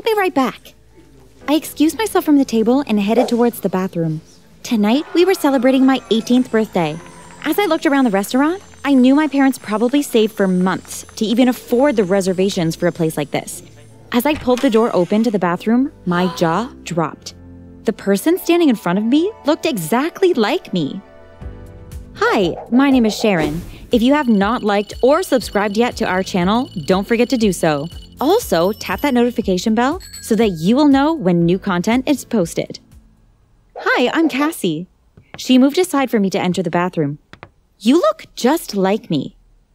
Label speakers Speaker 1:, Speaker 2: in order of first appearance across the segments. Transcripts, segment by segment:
Speaker 1: I'll be right back. I excused myself from the table and headed towards the bathroom. Tonight, we were celebrating my 18th birthday. As I looked around the restaurant, I knew my parents probably saved for months to even afford the reservations for a place like this. As I pulled the door open to the bathroom, my jaw dropped. The person standing in front of me looked exactly like me. Hi, my name is Sharon. If you have not liked or subscribed yet to our channel, don't forget to do so. Also, tap that notification bell so that you will know when new content is posted. Hi, I'm Cassie. She moved aside for me to enter the bathroom. You look just like me.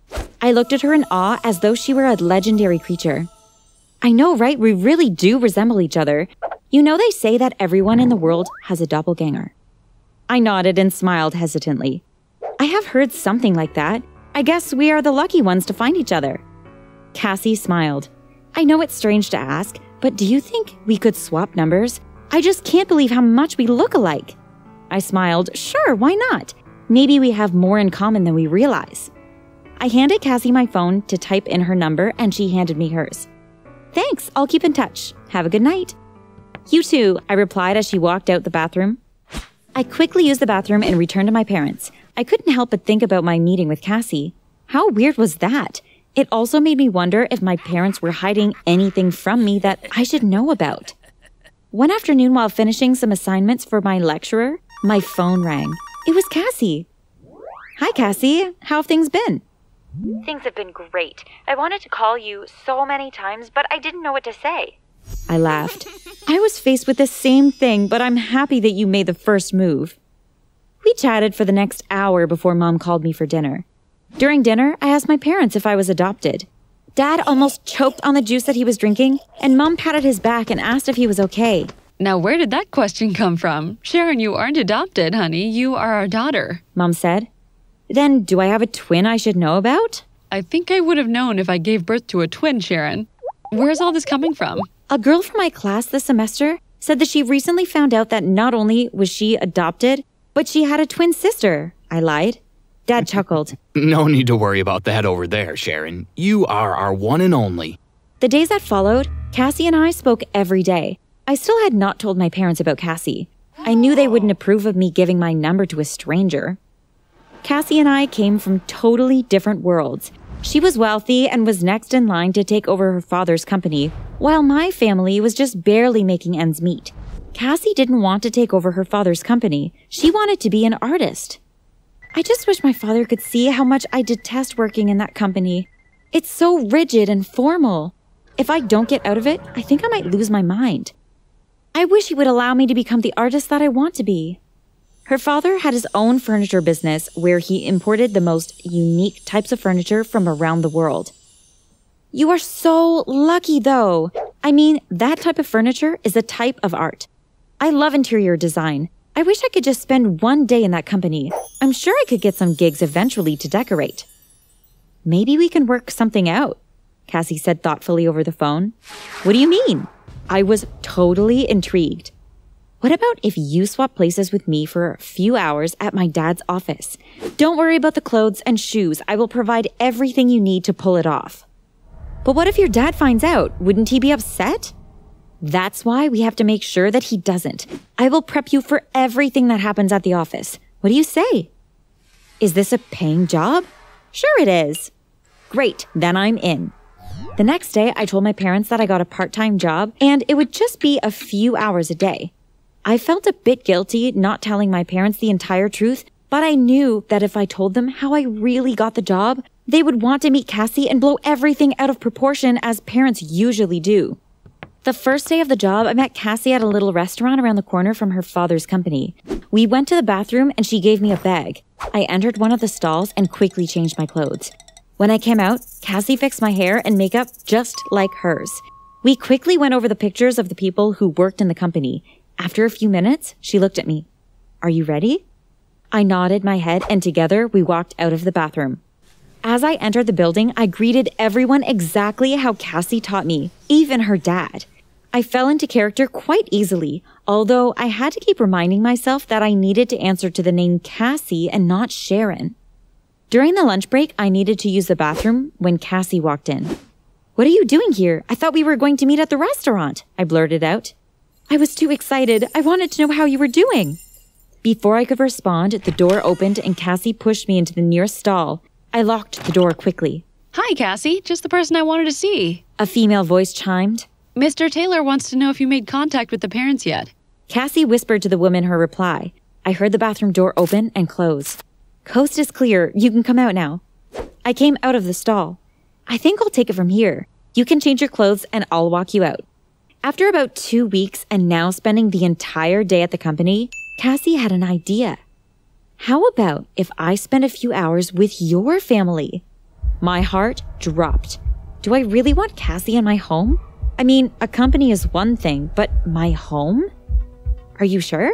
Speaker 1: I looked at her in awe as though she were a legendary creature. I know, right? We really do resemble each other. You know they say that everyone in the world has a doppelganger. I nodded and smiled hesitantly. I have heard something like that. I guess we are the lucky ones to find each other. Cassie smiled. I know it's strange to ask, but do you think we could swap numbers? I just can't believe how much we look alike. I smiled. Sure, why not? Maybe we have more in common than we realize. I handed Cassie my phone to type in her number and she handed me hers. Thanks, I'll keep in touch. Have a good night. You too, I replied as she walked out the bathroom. I quickly used the bathroom and returned to my parents. I couldn't help but think about my meeting with Cassie. How weird was that? It also made me wonder if my parents were hiding anything from me that I should know about. One afternoon while finishing some assignments for my lecturer, my phone rang. It was Cassie. Hi, Cassie. How have things been? Things have been great. I wanted to call you so many times, but I didn't know what to say. I laughed. I was faced with the same thing, but I'm happy that you made the first move. We chatted for the next hour before Mom called me for dinner. During dinner, I asked my parents if I was adopted. Dad almost choked on the juice that he was drinking, and Mom patted his back and asked if he was okay.
Speaker 2: Now, where did that question come from? Sharon, you aren't adopted, honey. You are our daughter,
Speaker 1: Mom said. Then, do I have a twin I should know about?
Speaker 2: I think I would have known if I gave birth to a twin, Sharon. Where's all this coming from?
Speaker 1: A girl from my class this semester said that she recently found out that not only was she adopted, but she had a twin sister. I lied. Dad chuckled.
Speaker 3: No need to worry about that over there, Sharon. You are our one and only.
Speaker 1: The days that followed, Cassie and I spoke every day. I still had not told my parents about Cassie. I knew they wouldn't approve of me giving my number to a stranger. Cassie and I came from totally different worlds. She was wealthy and was next in line to take over her father's company, while my family was just barely making ends meet. Cassie didn't want to take over her father's company. She wanted to be an artist. I just wish my father could see how much I detest working in that company. It's so rigid and formal. If I don't get out of it, I think I might lose my mind. I wish he would allow me to become the artist that I want to be. Her father had his own furniture business where he imported the most unique types of furniture from around the world. You are so lucky, though. I mean, that type of furniture is a type of art. I love interior design. I wish I could just spend one day in that company. I'm sure I could get some gigs eventually to decorate. Maybe we can work something out, Cassie said thoughtfully over the phone. What do you mean? I was totally intrigued. What about if you swap places with me for a few hours at my dad's office? Don't worry about the clothes and shoes. I will provide everything you need to pull it off. But what if your dad finds out? Wouldn't he be upset? That's why we have to make sure that he doesn't. I will prep you for everything that happens at the office. What do you say? Is this a paying job? Sure it is. Great, then I'm in. The next day, I told my parents that I got a part-time job and it would just be a few hours a day. I felt a bit guilty not telling my parents the entire truth, but I knew that if I told them how I really got the job, they would want to meet Cassie and blow everything out of proportion as parents usually do. The first day of the job, I met Cassie at a little restaurant around the corner from her father's company. We went to the bathroom and she gave me a bag. I entered one of the stalls and quickly changed my clothes. When I came out, Cassie fixed my hair and makeup just like hers. We quickly went over the pictures of the people who worked in the company. After a few minutes, she looked at me. Are you ready? I nodded my head and together we walked out of the bathroom. As I entered the building, I greeted everyone exactly how Cassie taught me, even her dad. I fell into character quite easily, although I had to keep reminding myself that I needed to answer to the name Cassie and not Sharon. During the lunch break, I needed to use the bathroom when Cassie walked in. What are you doing here? I thought we were going to meet at the restaurant, I blurted out. I was too excited. I wanted to know how you were doing. Before I could respond, the door opened and Cassie pushed me into the nearest stall. I locked the door quickly.
Speaker 2: Hi, Cassie. Just the person I wanted to see.
Speaker 1: A female voice chimed.
Speaker 2: Mr. Taylor wants to know if you made contact with the parents yet.
Speaker 1: Cassie whispered to the woman her reply. I heard the bathroom door open and close. Coast is clear. You can come out now. I came out of the stall. I think I'll take it from here. You can change your clothes and I'll walk you out. After about 2 weeks and now spending the entire day at the company, Cassie had an idea. How about if I spend a few hours with your family? My heart dropped. Do I really want Cassie in my home? I mean, a company is one thing, but my home? Are you sure?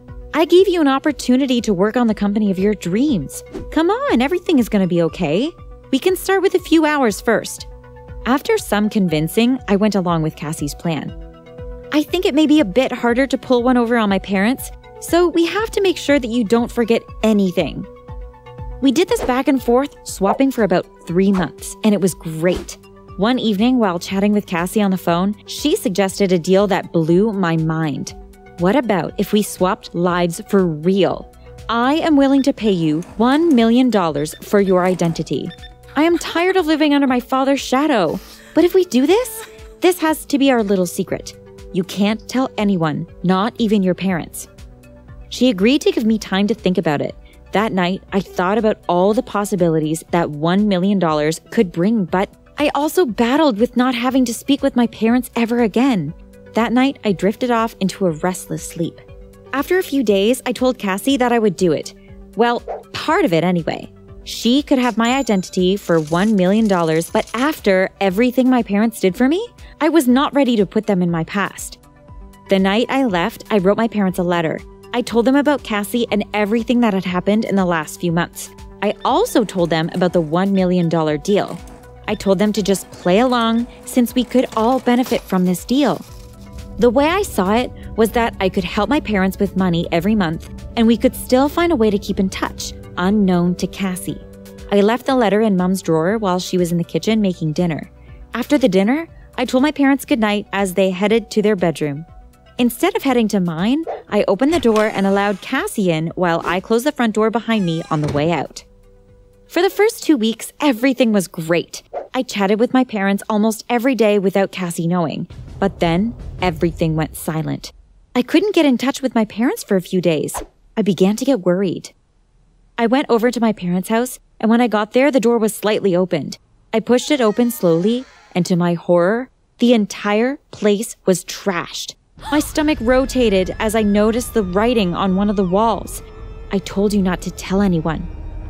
Speaker 1: I gave you an opportunity to work on the company of your dreams. Come on, everything is going to be okay. We can start with a few hours first. After some convincing, I went along with Cassie's plan. I think it may be a bit harder to pull one over on my parents, so we have to make sure that you don't forget anything. We did this back and forth, swapping for about 3 months, and it was great. One evening, while chatting with Cassie on the phone, she suggested a deal that blew my mind. What about if we swapped lives for real? I am willing to pay you $1 million for your identity. I am tired of living under my father's shadow. But if we do this, this has to be our little secret. You can't tell anyone, not even your parents. She agreed to give me time to think about it. That night, I thought about all the possibilities that $1 million could bring, but I also battled with not having to speak with my parents ever again. That night, I drifted off into a restless sleep. After a few days, I told Cassie that I would do it. Well, part of it anyway. She could have my identity for $1 million, but after everything my parents did for me, I was not ready to put them in my past. The night I left, I wrote my parents a letter. I told them about Cassie and everything that had happened in the last few months. I also told them about the $1 million deal. I told them to just play along since we could all benefit from this deal. The way I saw it was that I could help my parents with money every month and we could still find a way to keep in touch, unknown to Cassie. I left the letter in Mom's drawer while she was in the kitchen making dinner. After the dinner, I told my parents goodnight as they headed to their bedroom. Instead of heading to mine, I opened the door and allowed Cassie in while I closed the front door behind me on the way out. For the first 2 weeks, everything was great. I chatted with my parents almost every day without Cassie knowing. But then, everything went silent. I couldn't get in touch with my parents for a few days. I began to get worried. I went over to my parents' house, and when I got there, the door was slightly opened. I pushed it open slowly, and to my horror, the entire place was trashed. My stomach rotated as I noticed the writing on one of the walls. I told you not to tell anyone.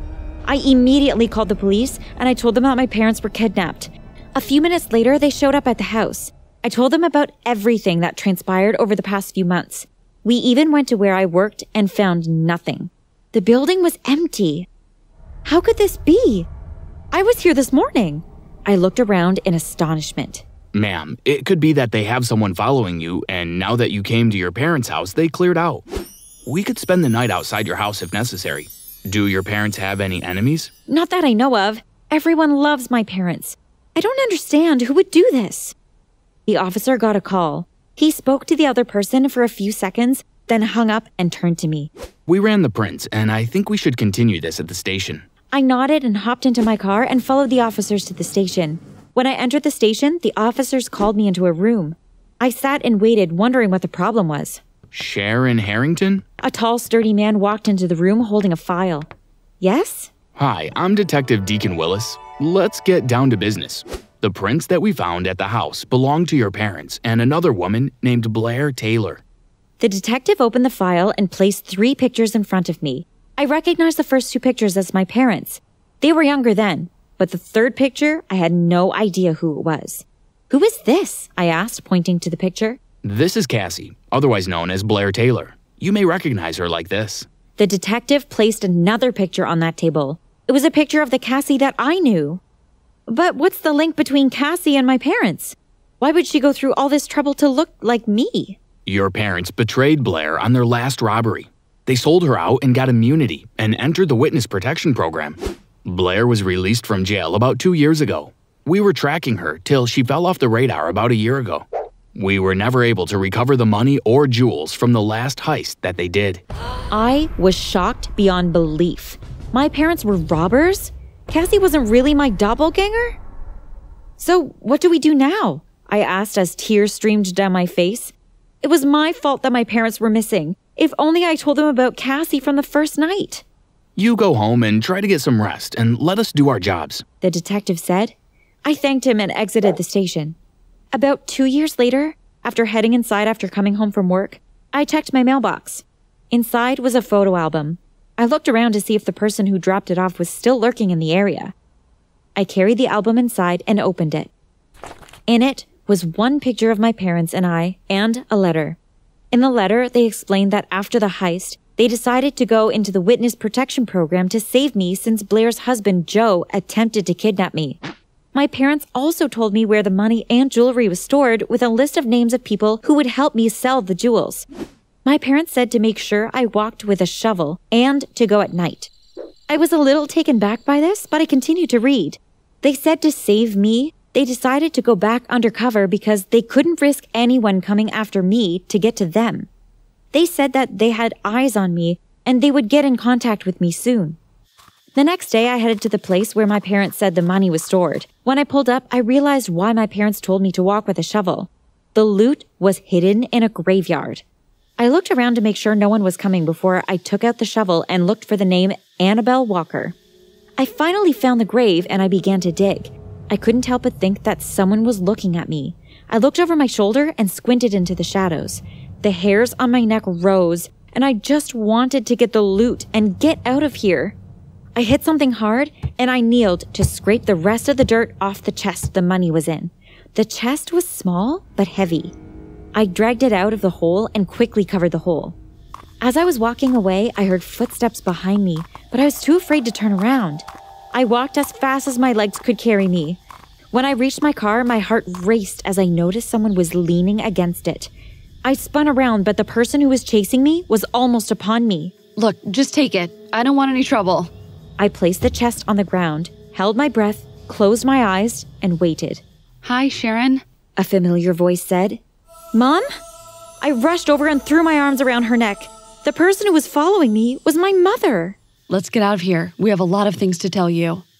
Speaker 1: I immediately called the police, and I told them that my parents were kidnapped. A few minutes later, they showed up at the house. I told them about everything that transpired over the past few months. We even went to where I worked and found nothing. The building was empty. How could this be? I was here this morning. I looked around in astonishment.
Speaker 3: Ma'am, it could be that they have someone following you, and now that you came to your parents' house, they cleared out. We could spend the night outside your house if necessary. Do your parents have any enemies?
Speaker 1: Not that I know of. Everyone loves my parents. I don't understand who would do this. The officer got a call. He spoke to the other person for a few seconds, then hung up and turned to me.
Speaker 3: We ran the prints, and I think we should continue this at the station.
Speaker 1: I nodded and hopped into my car and followed the officers to the station. When I entered the station, the officers called me into a room. I sat and waited, wondering what the problem was.
Speaker 3: Sharon Harrington?
Speaker 1: A tall, sturdy man walked into the room holding a file. Yes?
Speaker 3: Hi, I'm Detective Deacon Willis. Let's get down to business. The prints that we found at the house belong to your parents and another woman named Blair Taylor.
Speaker 1: The detective opened the file and placed 3 pictures in front of me. I recognized the first 2 pictures as my parents. They were younger then, but the third picture, I had no idea who it was. Who is this? I asked, pointing to the picture.
Speaker 3: This is Cassie, otherwise known as Blair Taylor. You may recognize her like this.
Speaker 1: The detective placed another picture on that table. It was a picture of the Cassie that I knew. But what's the link between Cassie and my parents? Why would she go through all this trouble to look like me?
Speaker 3: Your parents betrayed Blair on their last robbery. They sold her out and got immunity and entered the witness protection program. Blair was released from jail about 2 years ago. We were tracking her till she fell off the radar about a year ago. We were never able to recover the money or jewels from the last heist that they did.
Speaker 1: I was shocked beyond belief. My parents were robbers? Cassie wasn't really my doppelganger? So what do we do now? I asked as tears streamed down my face. It was my fault that my parents were missing. If only I told them about Cassie from the first night.
Speaker 3: You go home and try to get some rest and let us do our jobs,
Speaker 1: the detective said. I thanked him and exited the station. About 2 years later, after heading inside after coming home from work, I checked my mailbox. Inside was a photo album. I looked around to see if the person who dropped it off was still lurking in the area. I carried the album inside and opened it. In it was one picture of my parents and I, and a letter. In the letter, they explained that after the heist, they decided to go into the witness protection program to save me since Blair's husband, Joe, attempted to kidnap me. My parents also told me where the money and jewelry was stored with a list of names of people who would help me sell the jewels. My parents said to make sure I walked with a shovel and to go at night. I was a little taken back by this, but I continued to read. They said to save me, they decided to go back undercover because they couldn't risk anyone coming after me to get to them. They said that they had eyes on me and they would get in contact with me soon. The next day, I headed to the place where my parents said the money was stored. When I pulled up, I realized why my parents told me to walk with a shovel. The loot was hidden in a graveyard. I looked around to make sure no one was coming before I took out the shovel and looked for the name Annabelle Walker. I finally found the grave and I began to dig. I couldn't help but think that someone was looking at me. I looked over my shoulder and squinted into the shadows. The hairs on my neck rose, and I just wanted to get the loot and get out of here. I hit something hard, and I kneeled to scrape the rest of the dirt off the chest the money was in. The chest was small, but heavy. I dragged it out of the hole and quickly covered the hole. As I was walking away, I heard footsteps behind me, but I was too afraid to turn around. I walked as fast as my legs could carry me. When I reached my car, my heart raced as I noticed someone was leaning against it. I spun around, but the person who was chasing me was almost upon me.
Speaker 2: Look, just take it. I don't want any trouble.
Speaker 1: I placed the chest on the ground, held my breath, closed my eyes, and waited.
Speaker 2: Hi, Sharon.
Speaker 1: A familiar voice said. Mom? I rushed over and threw my arms around her neck. The person who was following me was my mother.
Speaker 2: Let's get out of here. We have a lot of things to tell you.